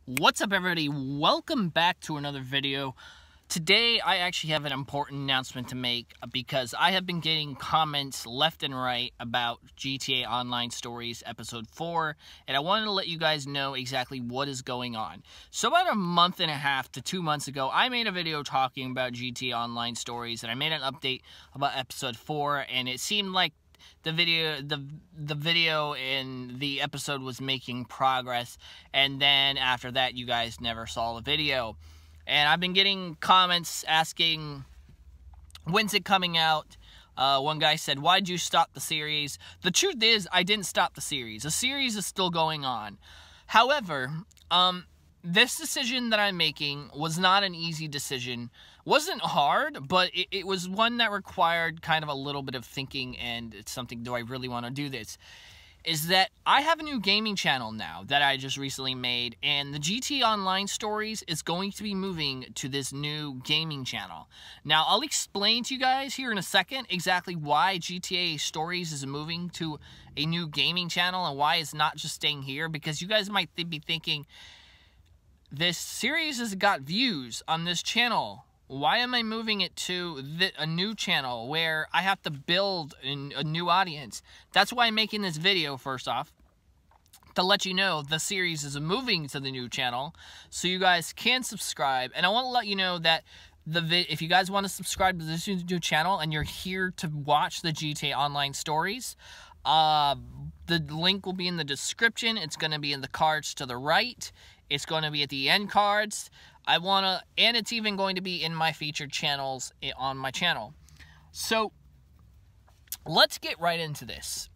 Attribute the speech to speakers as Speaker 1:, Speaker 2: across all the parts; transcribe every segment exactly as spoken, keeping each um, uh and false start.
Speaker 1: What's up, everybody? Welcome back to another video. Today I actually have an important announcement to make because I have been getting comments left and right about G T A Online Stories Episode four, and I wanted to let you guys know exactly what is going on. So about a month and a half to two months ago, I made a video talking about G T A Online Stories, and I made an update about Episode four, and it seemed like the video the the video in the episode was making progress, and then after that you guys never saw the video. And I've been getting comments asking, when's it coming out? Uh, one guy said, why'd you stop the series? The truth is, I didn't stop the series. The series is still going on. However, um, this decision that I'm making was not an easy decision. Wasn't hard, but it, it was one that required kind of a little bit of thinking, and it's something, do I really want to do this? Is that I have a new gaming channel now that I just recently made, and the G T A Online Stories is going to be moving to this new gaming channel. Now, I'll explain to you guys here in a second exactly why G T A Stories is moving to a new gaming channel and why it's not just staying here, because you guys might th- be thinking, this series has got views on this channel. Why am I moving it to the, a new channel where I have to build an, a new audience? That's why I'm making this video, first off, to let you know the series is moving to the new channel, so you guys can subscribe. And I want to let you know that the vi if you guys want to subscribe to this new channel and you're here to watch the G T A Online Stories, uh, the link will be in the description. It's going to be in the cards to the right. It's going to be at the end cards. I want to, and it's even going to be in my featured channels on my channel. So, let's get right into this.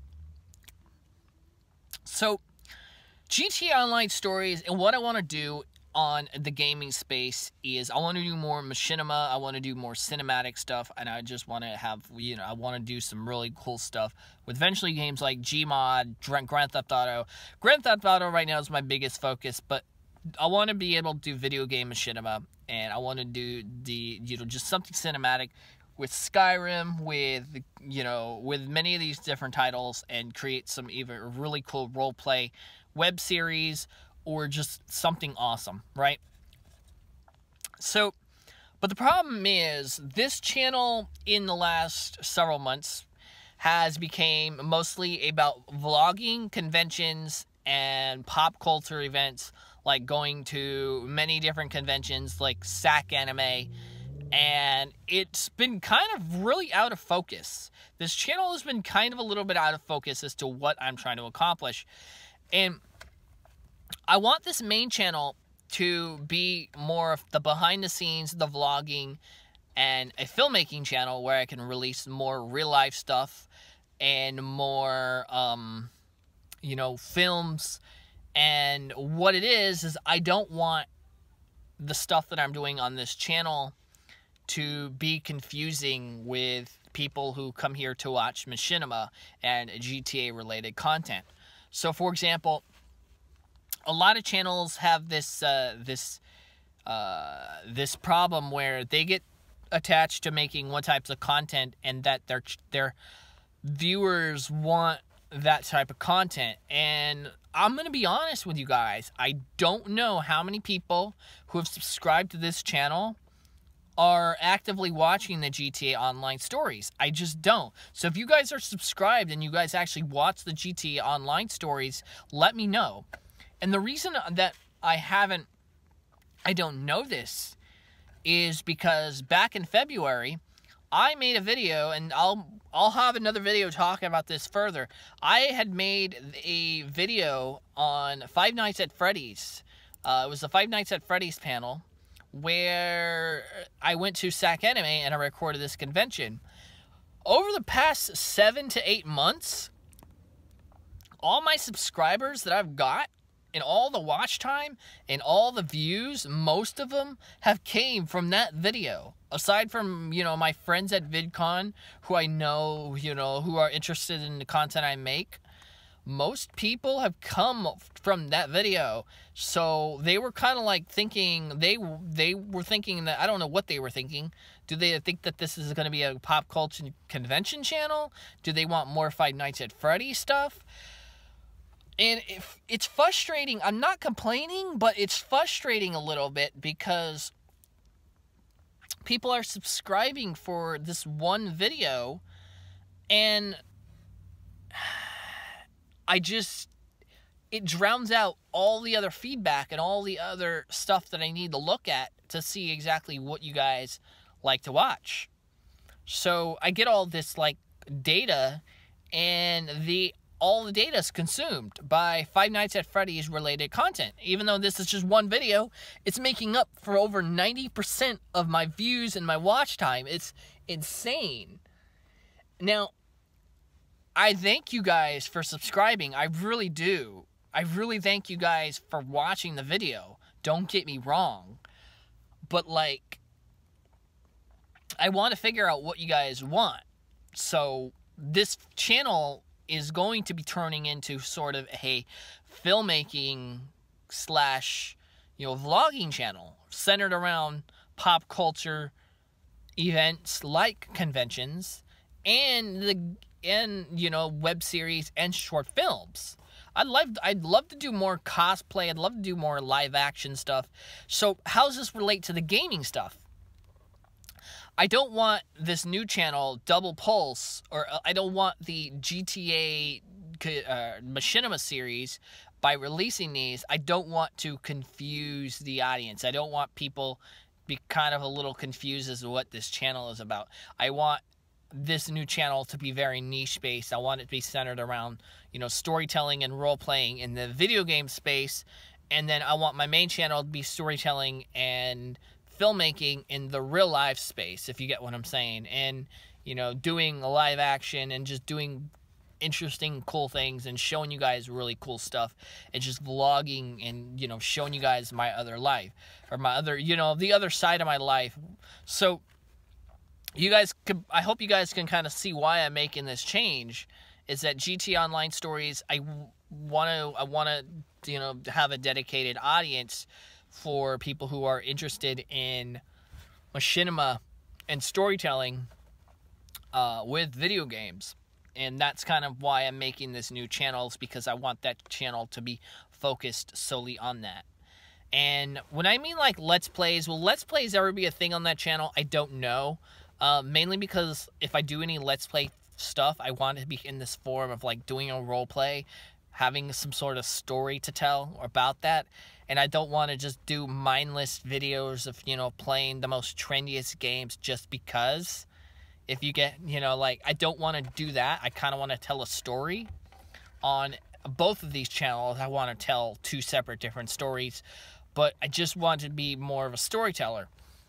Speaker 1: So, G T A Online Stories, and what I want to do on the gaming space is I want to do more machinima, I want to do more cinematic stuff, and I just want to have, you know, I want to do some really cool stuff with eventually games like Gmod, Grand Theft Auto. Grand Theft Auto right now is my biggest focus, but I want to be able to do video game machinima, and I want to do the, you know, just something cinematic with Skyrim, with, you know, with many of these different titles, and create some even really cool role play web series, or just something awesome, right? So, but the problem is, this channel in the last several months has become mostly about vlogging, conventions, and pop culture events, like going to many different conventions like S A C Anime, and it's been kind of really out of focus. This channel has been kind of a little bit out of focus as to what I'm trying to accomplish, and I want this main channel to be more of the behind the scenes, the vlogging, and a filmmaking channel where I can release more real life stuff and more, um, you know, films. And what it is, is I don't want the stuff that I'm doing on this channel to be confusing with people who come here to watch machinima and G T A related content. So, for example, a lot of channels have this uh, this uh, this problem where they get attached to making one types of content, and that their their viewers want that type of content. And I'm gonna be honest with you guys, I don't know how many people who have subscribed to this channel are actively watching the G T A Online Stories. I just don't. So if you guys are subscribed and you guys actually watch the G T A Online Stories, let me know. And the reason that I haven't, I don't know this, is because back in February, I made a video, and I'll I'll have another video talking about this further. I had made a video on Five Nights at Freddy's. Uh, it was the Five Nights at Freddy's panel, where I went to S A C Anime and I recorded this convention. Over the past seven to eight months, all my subscribers that I've got, and all the watch time, and all the views, most of them have came from that video. Aside from, you know, my friends at VidCon, who I know, you know, who are interested in the content I make, most people have come from that video. So they were kind of like thinking, they they were thinking that, I don't know what they were thinking. Do they think that this is going to be a pop culture convention channel? Do they want more Five Nights at Freddy's stuff? And if it's frustrating, I'm not complaining, but it's frustrating a little bit because people are subscribing for this one video, and I just, it drowns out all the other feedback and all the other stuff that I need to look at to see exactly what you guys like to watch. So I get all this like data, and the all the data is consumed by Five Nights at Freddy's related content. Even though this is just one video, it's making up for over ninety percent of my views and my watch time. It's insane. Now, I thank you guys for subscribing. I really do. I really thank you guys for watching the video. Don't get me wrong. But, like, I want to figure out what you guys want. So, this channel is going to be turning into sort of a filmmaking slash, you know, vlogging channel centered around pop culture events like conventions and the and you know web series and short films. I'd love I'd love to do more cosplay. I'd love to do more live action stuff. So how does this relate to the gaming stuff? I don't want this new channel, Double Pulse, or I don't want the G T A uh, Machinima series, by releasing these, I don't want to confuse the audience. I don't want people be kind of a little confused as to what this channel is about. I want this new channel to be very niche based. I want it to be centered around, you know, storytelling and role playing in the video game space. And then I want my main channel to be storytelling and filmmaking in the real life space, if you get what I'm saying. And, you know, doing live action and just doing interesting, cool things and showing you guys really cool stuff and just vlogging and, you know, showing you guys my other life or my other, you know, the other side of my life. So you guys could, I hope you guys can kind of see why I'm making this change, is that G T A Online Stories, I want to, I want to, you know, have a dedicated audience for people who are interested in machinima and storytelling uh, with video games. And that's kind of why I'm making this new channel, because I want that channel to be focused solely on that. And when I mean like Let's Plays, will Let's Plays ever be a thing on that channel? I don't know. Uh, mainly because if I do any Let's Play stuff, I want it to be in this form of like doing a role play, having some sort of story to tell about that. And I don't want to just do mindless videos of, you know, playing the most trendiest games just because. If you get, you know, like, I don't want to do that. I kind of want to tell a story on both of these channels. I want to tell two separate different stories, but I just want to be more of a storyteller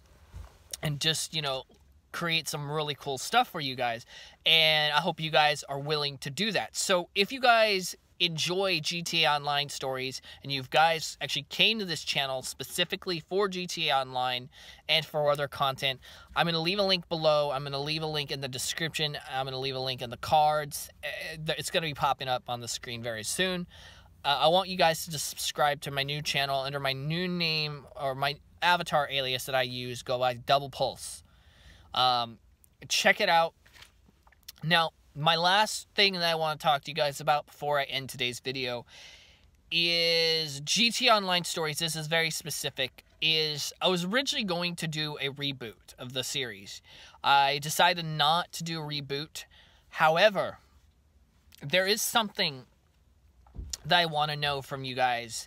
Speaker 1: and just, you know, create some really cool stuff for you guys. And I hope you guys are willing to do that. So if you guys enjoy G T A Online Stories and you guys actually came to this channel specifically for G T A Online and for other content, I'm going to leave a link below. I'm going to leave a link in the description. I'm going to leave a link in the cards. It's going to be popping up on the screen very soon. Uh, I want you guys to just subscribe to my new channel under my new name, or my avatar alias that I use, go by Double Pulse. Um, check it out. Now, my last thing that I want to talk to you guys about before I end today's video is G T A Online Stories. This is very specific. Is I was originally going to do a reboot of the series. I decided not to do a reboot. However, there is something that I want to know from you guys.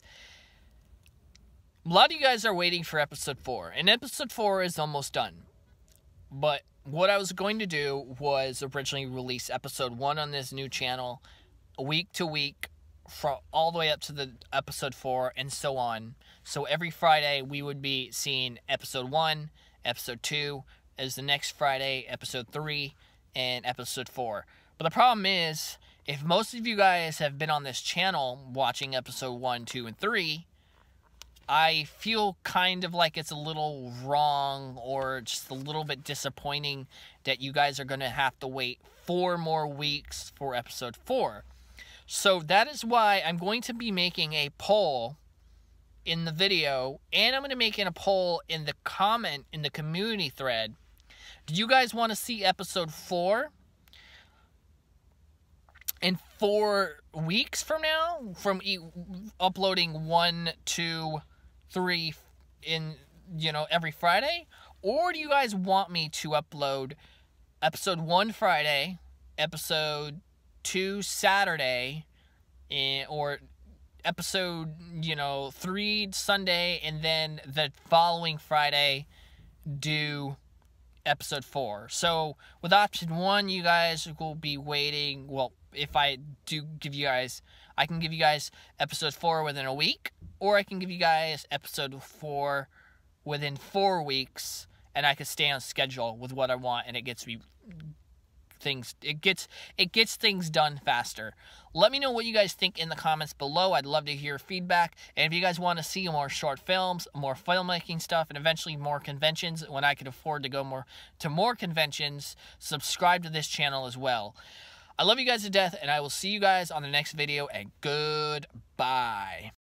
Speaker 1: A lot of you guys are waiting for episode four, and episode four is almost done. But what I was going to do was originally release episode one on this new channel week to week, from all the way up to the episode four and so on. So every Friday we would be seeing episode one, episode two, as the next Friday, episode three, and episode four. But the problem is, if most of you guys have been on this channel watching episode one, two, and three, I feel kind of like it's a little wrong or just a little bit disappointing that you guys are going to have to wait four more weeks for episode four. So that is why I'm going to be making a poll in the video, and I'm going to make a poll in the comment in the community thread. Do you guys want to see episode four? in four weeks from now, from e uploading one, two, three in, you know, every Friday? Or do you guys want me to upload episode one Friday, episode two Saturday, and, or episode, you know, three Sunday, and then the following Friday do episode four? So with option one, you guys will be waiting. Well, if I do give you guys, I can give you guys episode four within a week, or I can give you guys episode four within four weeks, and I can stay on schedule with what I want, and it gets me things it gets it gets things done faster. Let me know what you guys think in the comments below. I'd love to hear feedback. And if you guys want to see more short films, more filmmaking stuff, and eventually more conventions when I can afford to go more to more conventions, subscribe to this channel as well. I love you guys to death, and I will see you guys on the next video, and goodbye.